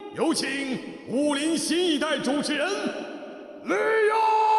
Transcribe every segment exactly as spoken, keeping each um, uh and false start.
有请武林新一代主持人李阳。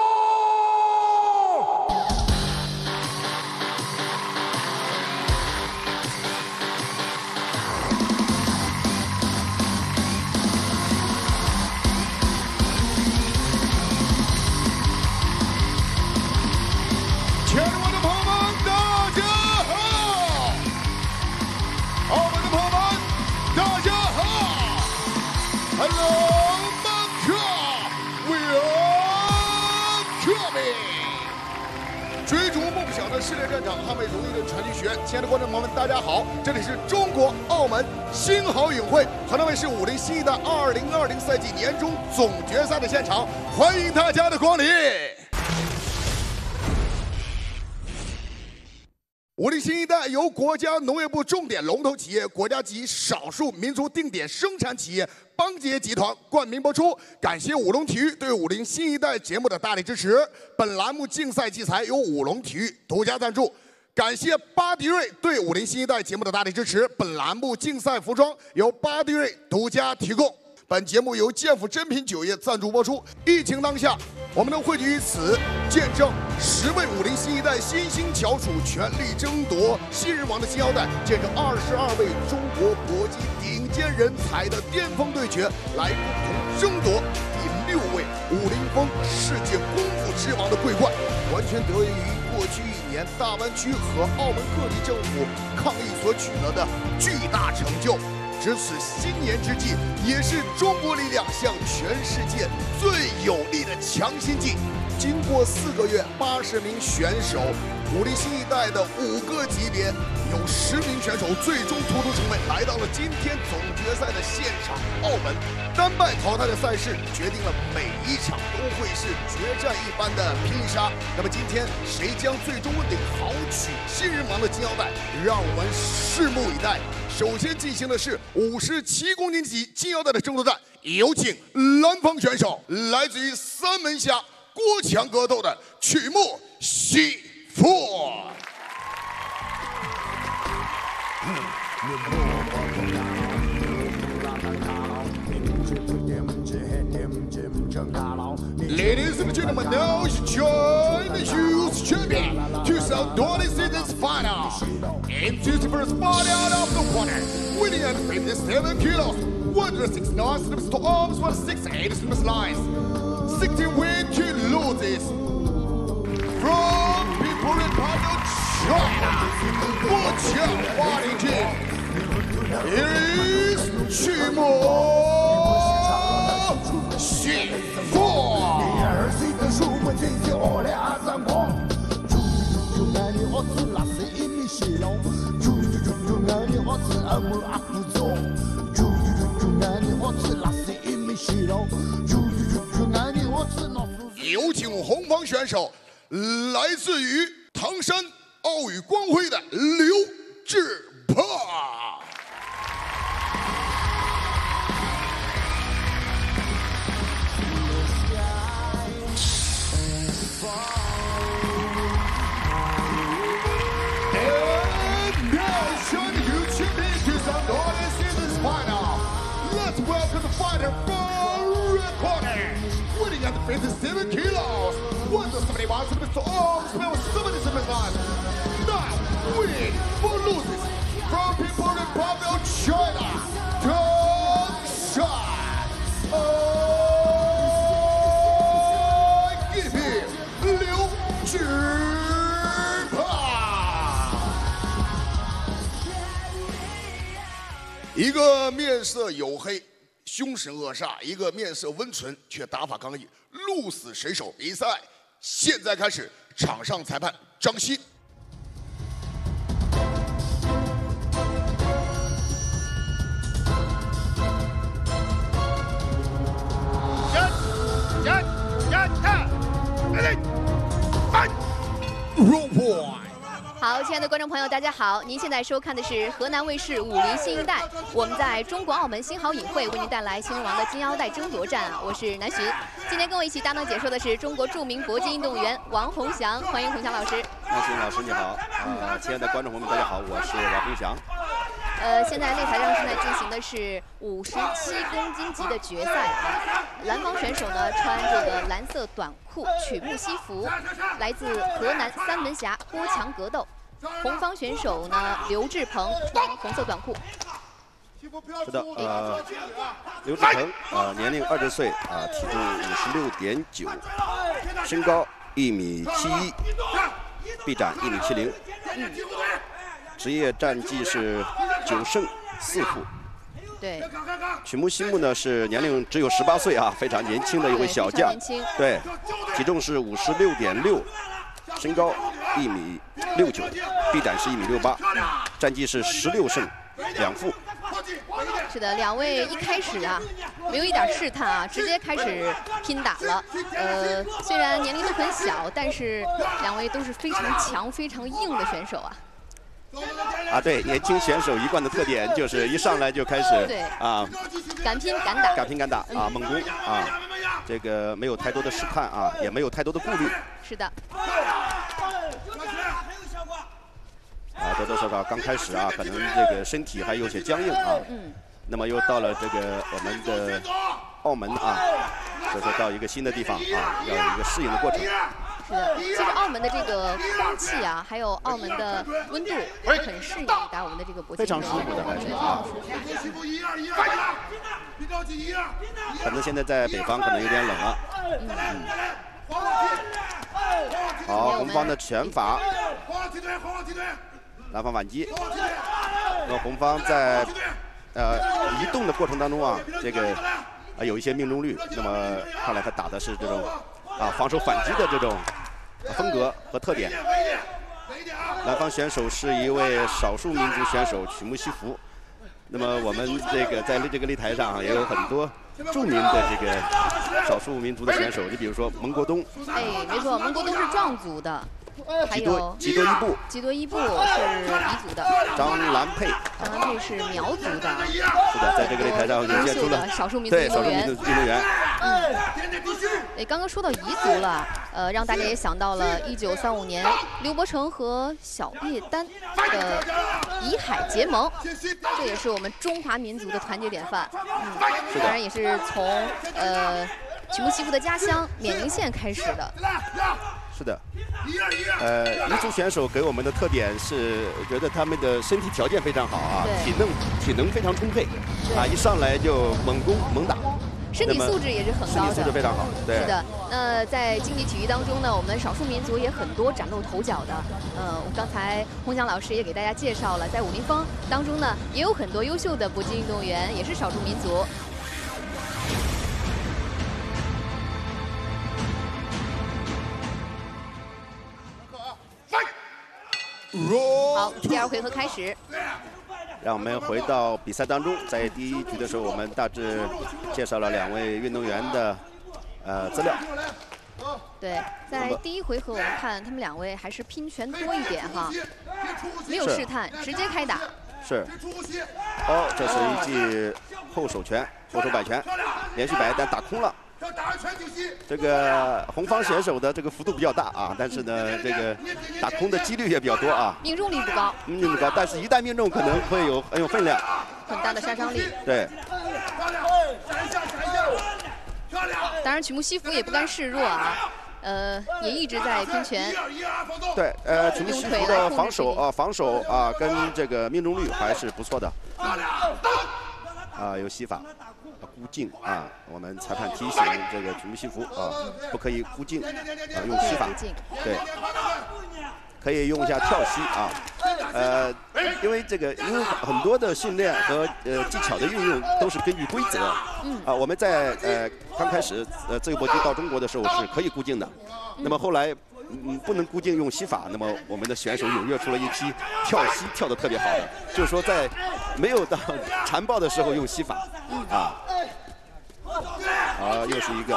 世界战场，捍卫荣誉的传奇学院。亲爱的观众朋友们，大家好，这里是中国澳门新好影会河南卫视武林新一代二零二零赛季年终总决赛的现场，欢迎大家的光临。武林新一代由国家农业部重点龙头企业、国家级少数民族定点生产企业邦杰集团冠名播出。感谢五龙体育对武林新一代节目的大力支持。本栏目竞赛器材由五龙体育独家赞助。感谢巴迪瑞对武林新一代节目的大力支持。本栏目竞赛服装由巴迪瑞独家提供。本节目由健福珍品酒业赞助播出。疫情当下，我们能汇聚于此，见证十位武林新一代新兴翘楚全力争夺新人王的金腰带，见证二十二位中国搏击顶尖人才的巅峰对决，来共同争夺第六位武林风世界功夫之王的桂冠，完全得益于过去一年大湾区和澳门各地政府抗疫所取得的巨大成就。值此新年之际，也是中国力量向全世界最有力的强心剂。经过四个月，八十名选手，武林新一代的五个级别，有十名选手最终突出重围，来到了今天总决赛的现场——澳门。单败淘汰的赛事决定了每一场都会是决战一般的拼杀。那么今天谁将最终问鼎豪取新人王的金腰带？让我们拭目以待。首先进行的是五十七公斤级金腰带的争夺战，有请蓝方选手，来自于三门峡郭强格斗的曲木喜富。Ladies and gentlemen, now you join the youth champion to Saudade Season's final. Into the first fight out of the corner, winning at fifty-seven kilos, one hundred sixty-nine centimeters to arms, one hundred sixty-eight centimeters lines, sixty win to loses. From People Republic of China, what's your fighting team? Here is Chimo. 幸福。第二岁的树们最近我俩闪光，就就就那里我只拉是一米血龙，就就就就那里我只阿姆阿布宗，就就就就那里我只拉是一米血龙，就就就就那里我只老鼠。有请红方选手，来自于唐山奥羽光辉的刘志鹏。Welcome the fighter from red corner, winning at the fifty-seven kilos, one hundred seventy-one centimeters to arms, one hundred seventy centimeters lines. Now, winning for losers from People Republic of China, Tom Shan. I give him Liu Zhipa. 一个面色黝黑。 凶神恶煞，一个面色温存却打法刚毅，鹿死谁手比赛现在开始，场上裁判张鑫。 站站站站，来，来 ，roll boy。 好，亲爱的观众朋友，大家好！您现在收看的是河南卫视武林新一代，我们在中国澳门新好影会为您带来新人王的金腰带争夺战。我是南浔，今天跟我一起搭档解说的是中国著名搏击运动员王洪祥，欢迎洪祥老师。 南浔老师你好，呃，亲爱的观众朋友们，大家好，我是王洪祥。 呃，现在擂台上正在进行的是五十七公斤级的决赛啊。蓝方选手呢穿这个蓝色短裤曲目西服，来自河南三门峡郭强格斗。红方选手呢刘志鹏穿红色短裤。 是的，呃，刘志鹏，呃，年龄二十岁，啊、呃，体重五十六点九，身高一米七一，臂展一米七零。嗯。职业战绩是九胜四负。 对。 曲目西木呢是年龄只有十八岁啊，非常年轻的一位小将。 年轻。 对，体重是五十六点六，身高一米六九，臂展是一米六八，战绩是十六胜两负。 是的，两位一开始啊，没有一点试探啊，直接开始拼打了。呃，虽然年龄都很小，但是两位都是非常强、非常硬的选手啊。 啊，对，年轻选手一贯的特点就是一上来就开始对啊， 敢拼敢打， 敢拼敢打啊，猛攻啊，这个没有太多的试探啊，也没有太多的顾虑。 是的。 啊，多多少少刚开始啊，可能这个身体还有些僵硬啊。 嗯。 那么又到了这个我们的澳门啊，所以说到一个新的地方啊，要有一个适应的过程。 是的，其实澳门的这个空气啊，还有澳门的温度，很适宜打我们的这个搏击。 非常舒服的，还是啊。可能现在在北方可能有点冷了。嗯。好，红方的拳法。蓝方反击。那么红方在呃移动的过程当中啊，这个啊有一些命中率。那么看来他打的是这种啊防守反击的这种风格和特点。蓝方选手是一位少数民族选手曲目西服。那么我们这个在这个擂台上也有很多著名的这个少数民族的选手，你比如说蒙国东。 哎，没错，蒙国东是壮族的。还有吉多伊布， 吉多伊布是彝族的。 张兰佩， 张兰佩是苗族的。 是的，在这个擂台上涌现出了少数民族运动员。 对，少数民族运动员。 嗯。哎，刚刚说到彝族了，呃，让大家也想到了一九三五年刘伯承和小叶丹的彝海结盟，这也是我们中华民族的团结典范。嗯，当然也是从呃曲目西服的家乡冕宁县开始的。 是的，呃，彝族选手给我们的特点是，觉得他们的身体条件非常好啊，体能体能非常充沛，啊，一上来就猛攻猛打， 身体素质也是很高的， 身体素质非常好。对， 是的。那在竞技体育当中呢，我们少数民族也很多崭露头角的。呃，我刚才洪翔老师也给大家介绍了，在武林坊当中呢，也有很多优秀的搏击运动员，也是少数民族。好，第二回合开始。 让我们回到比赛当中，在第一局的时候，我们大致介绍了两位运动员的呃资料。 对，在第一回合我们看他们两位还是拼拳多一点哈，没有试探，直接开打。 是。哦，这是一记后手拳，后手摆拳，连续摆但打空了。这个红方选手的这个幅度比较大啊，但是呢，这个打空的几率也比较多啊。 命中率不高， 命中率不高，但是一旦命中，可能会有很有分量， 很大的杀伤力。 对。 当然，曲目西服也不甘示弱啊，呃，也一直在拼拳。 对，呃，曲目西服的防守啊，防守啊，跟这个命中率还是不错的。啊，有膝法。孤劲啊！我们裁判提醒这个曲目西服啊，不可以孤劲啊，用膝法。对，可以用一下跳膝啊。呃，因为这个，因为很多的训练和呃技巧的运用都是根据规则。啊，我们在呃刚开始呃自由搏击到中国的时候是可以孤劲的，那么后来嗯不能孤劲用膝法，那么我们的选手踊跃出了一批跳膝跳得特别好的，就是说在没有到残暴的时候用膝法啊。啊，又是一个。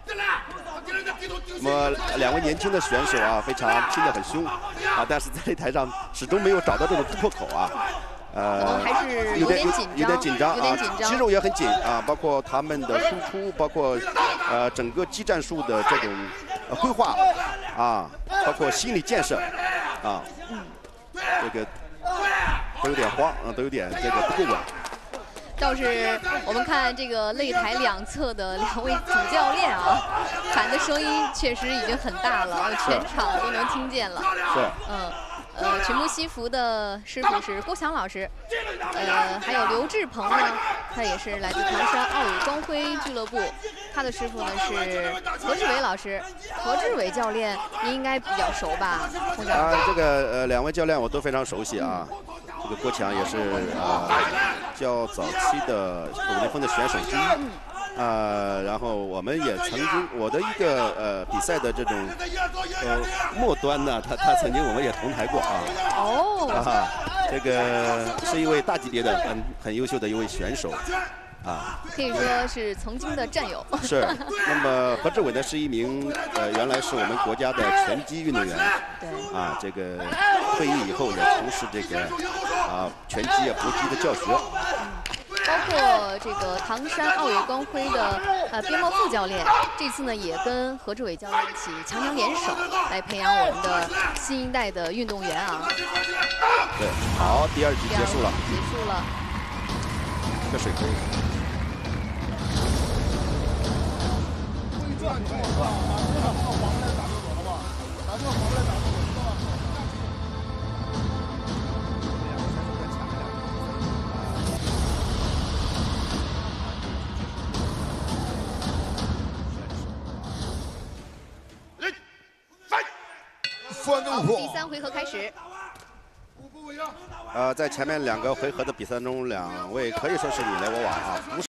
那么两位年轻的选手啊，非常拼得很凶啊，但是在擂台上始终没有找到这种突破口啊。 呃，还是有点紧张， 有点紧张啊， 肌肉也很紧啊，包括他们的输出，包括呃整个技战术的这种呃规划啊，包括心理建设啊，这个都有点慌，啊，都有点这个不够稳。 倒是我们看这个擂台两侧的两位主教练啊，喊的声音确实已经很大了，全场都能听见了。 是。 嗯。呃，群牧西服的师傅是郭强老师，呃，还有刘志鹏呢，他也是来自唐山奥羽光辉俱乐部，他的师傅呢是何志伟老师，何志伟教练您应该比较熟吧？ 啊，这个呃两位教练我都非常熟悉啊，这个郭强也是呃较早期的武林风的选手之一。呃，然后我们也曾经，我的一个呃比赛的这种呃末端呢，他他曾经我们也同台过啊。 哦。 啊，这个是一位大级别的很很优秀的一位选手，啊。 可以说是曾经的战友。 是。那么何志伟呢，是一名呃原来是我们国家的拳击运动员。 对。 啊，这个退役以后也从事这个啊拳击啊搏击的教学。 包括这个唐山奥羽光辉的呃边茂副教练，这次呢也跟何志伟教练一起强强联手，来培养我们的新一代的运动员啊。 对，好，第二局结束了。 结束了。 这个水可以。 好，第三回合开始。 呃，在前面两个回合的比赛中，两位可以说是你来我往啊。